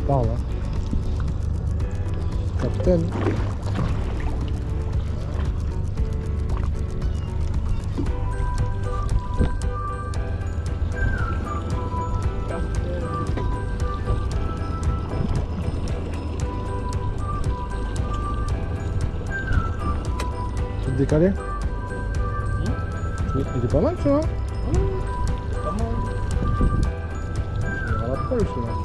Parle, hein. Capitaine. Tu te décaler? Il est pas mal, tu vois. Pas mal. Il va la poêle, celui-là.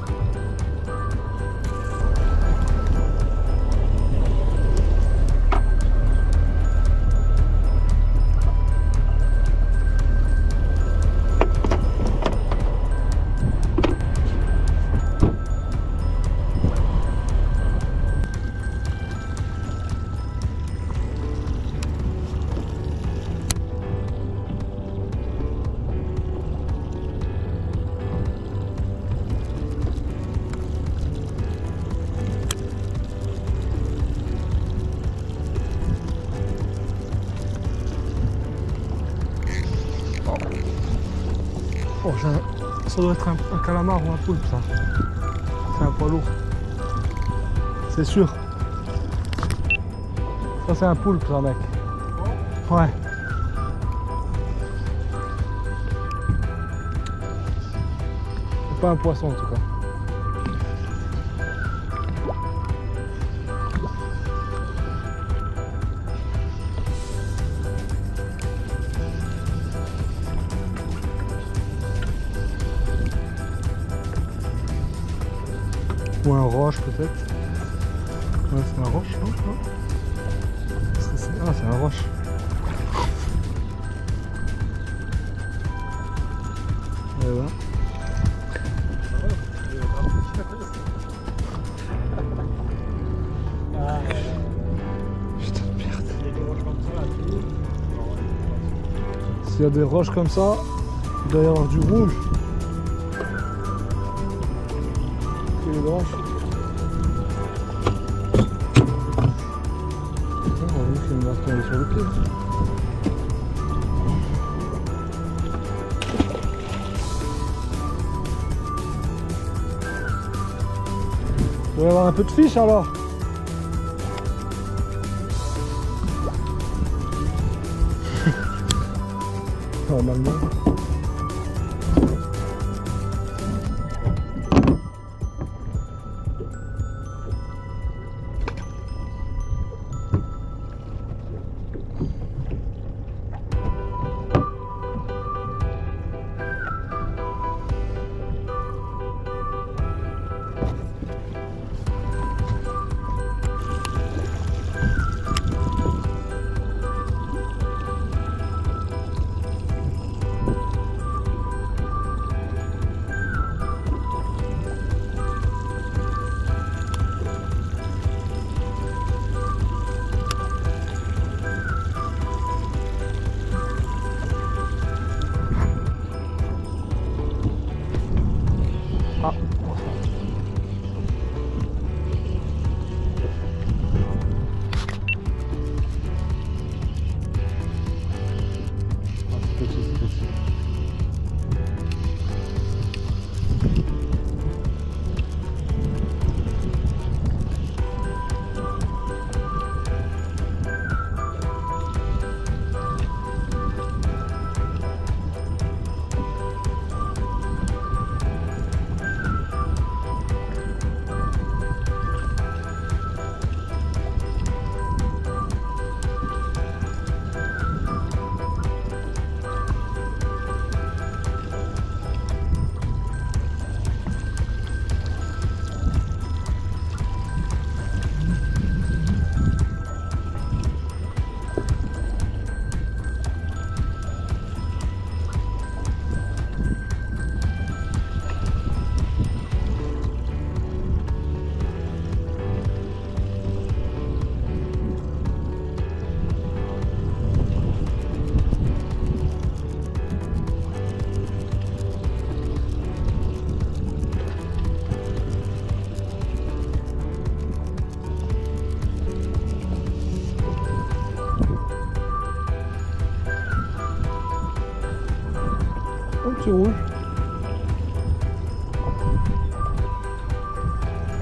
Oh, ça doit être un calamar ou un poulpe, ça. C'est un poids lourd. C'est sûr. Ça, c'est un poulpe, ça, mec. Ouais. C'est pas un poisson, en tout cas. Ou un roche peut-être. Ouais, c'est un roche, non? Ah, c'est un roche. Et voilà. Putain de merde. S'il y a des roches comme ça, il doit y avoir du rouge. Les branches. On va voir qu'il va tomber sur le pied. Il doit y avoir un peu de fiche alors. Normalement. Ah. C'est petit, c'est petit. Un petit rouge.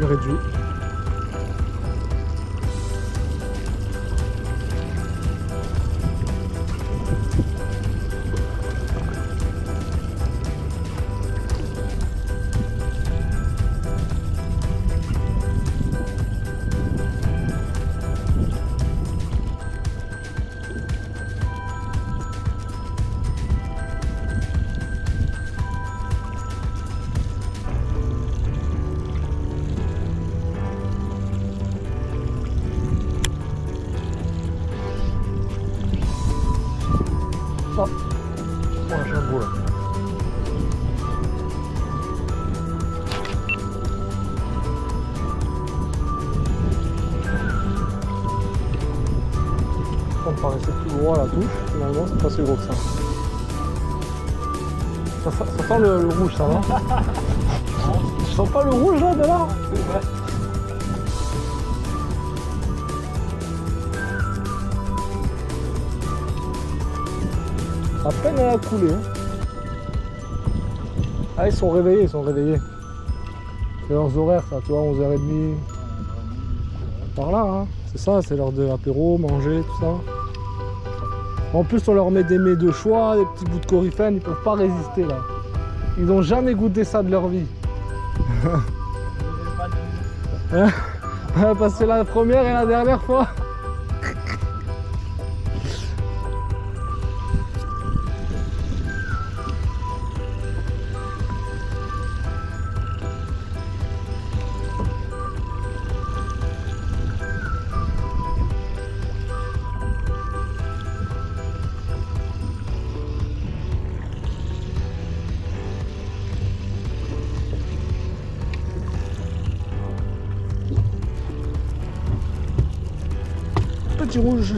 réduit. Oh, un chameau là. Ça me paraissait plus gros à la touche, finalement c'est pas si gros que ça. Ça sent le rouge, ça va? Je sens pas le rouge là de là? À peine elle a coulé. Hein. Ah, ils sont réveillés, ils sont réveillés. C'est leurs horaires, ça, tu vois, 11h30. Par là, hein. C'est ça, c'est l'heure de l'apéro, manger, tout ça. En plus, on leur met des mets de choix, des petits bouts de corifène, ils peuvent pas résister là. Ils n'ont jamais goûté ça de leur vie. Parce que c'est la première et la dernière fois. Petit rouge.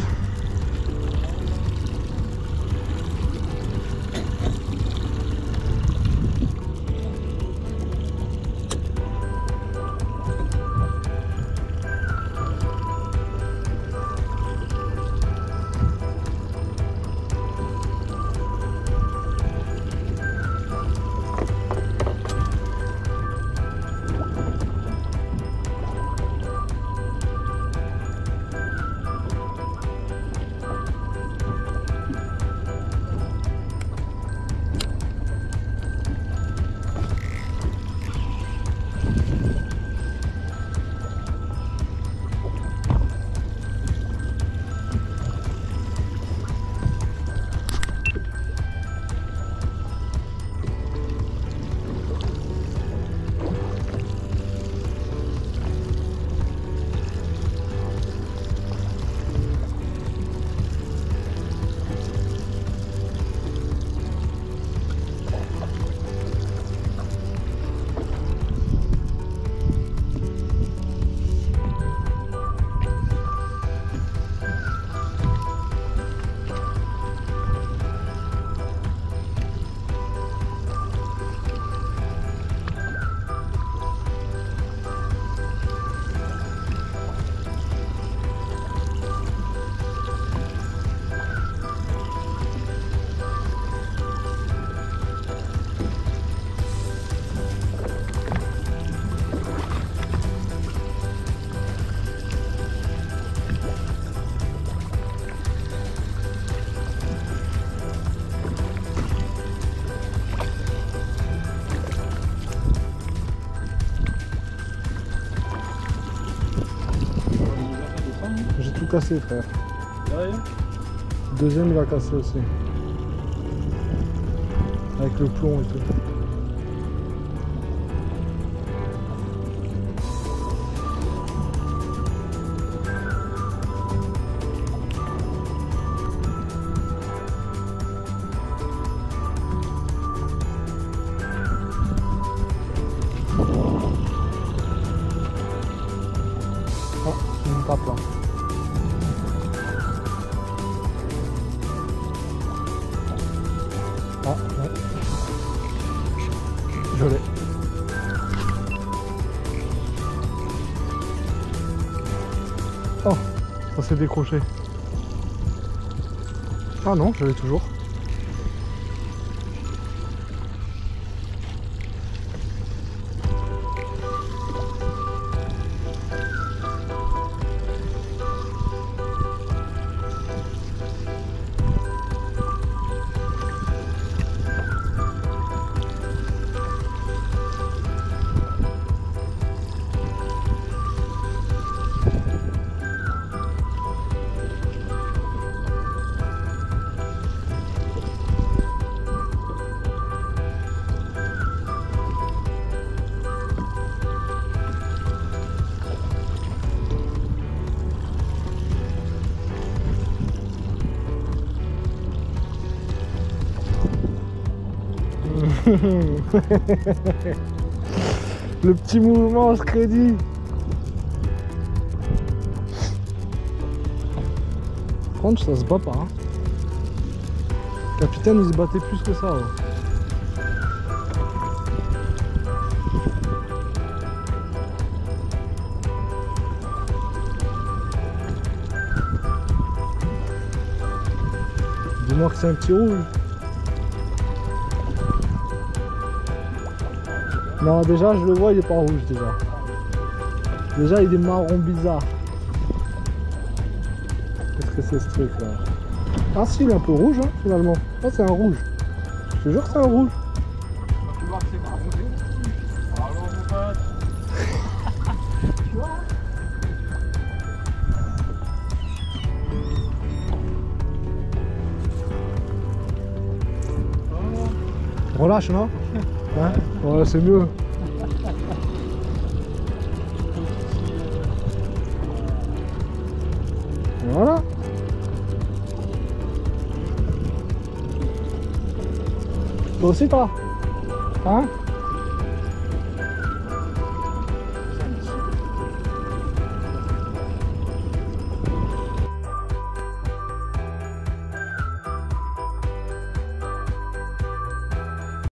J'ai tout cassé, frère. Sérieux? Deuxième, il va casser aussi. Avec le plomb et tout. Oh, il me tape là. Ah, ouais. Je l'ai. Oh, ça s'est décroché. Ah non, je l'ai toujours. Le petit mouvement se crédit. Par contre, ça se bat pas. Hein. Le capitaine, il se battait plus que ça. Ouais. Dis-moi que c'est un petit rouge. Non, déjà, je le vois, il est pas rouge déjà. Déjà, il est marron bizarre. Qu'est-ce que c'est ce truc là? Ah si, il est un peu rouge hein, finalement. Ah, c'est un rouge. Je te jure que c'est un rouge. Tu vois que c'est marronné. Alors mon pote. Tu vois? Relâche, non? Hein? Ouais, c'est mieux. Voilà. Toi aussi, toi? Hein?